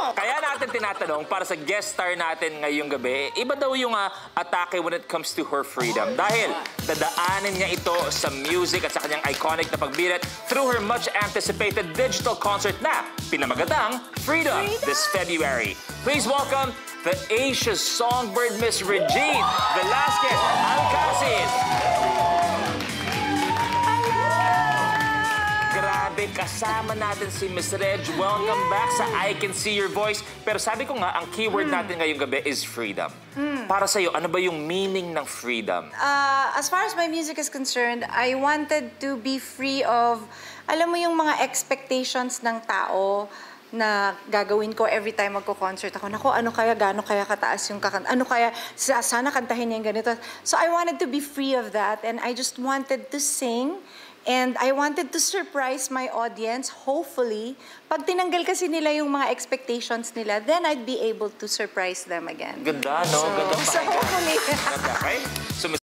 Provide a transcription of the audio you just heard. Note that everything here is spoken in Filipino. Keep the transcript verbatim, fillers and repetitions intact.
Kaya natin tinatanong para sa guest star natin ngayong gabi, iba daw yung uh, atake when it comes to her freedom. Dahil dadaanin niya ito sa music at sa kanyang iconic na pagbirit through her much-anticipated digital concert na pinamagatang Freedom, Freedom this February. Please welcome the Asia's songbird, Miss Regine Velasquez. Grabe, kasama natin si Miss Reg. Welcome yes. back sa I Can See Your Voice. Pero sabi ko nga, ang keyword mm. natin ngayong gabi is freedom. Mm. Para sa'yo, ano ba yung meaning ng freedom? Uh, as far as my music is concerned, I wanted to be free of, alam mo yung mga expectations ng tao na gagawin ko every time magko-concert ako. Naku, ano kaya, gaano kaya kataas yung kakanta? Ano kaya, sana kantahin niya yung ganito. So I wanted to be free of that and I just wanted to sing and I wanted to surprise my audience, hopefully. Pag tinanggal kasi nila yung mga expectations nila, then I'd be able to surprise them again. Ganda, no? So, Ganda pa. so hopefully. Ganda, right? So,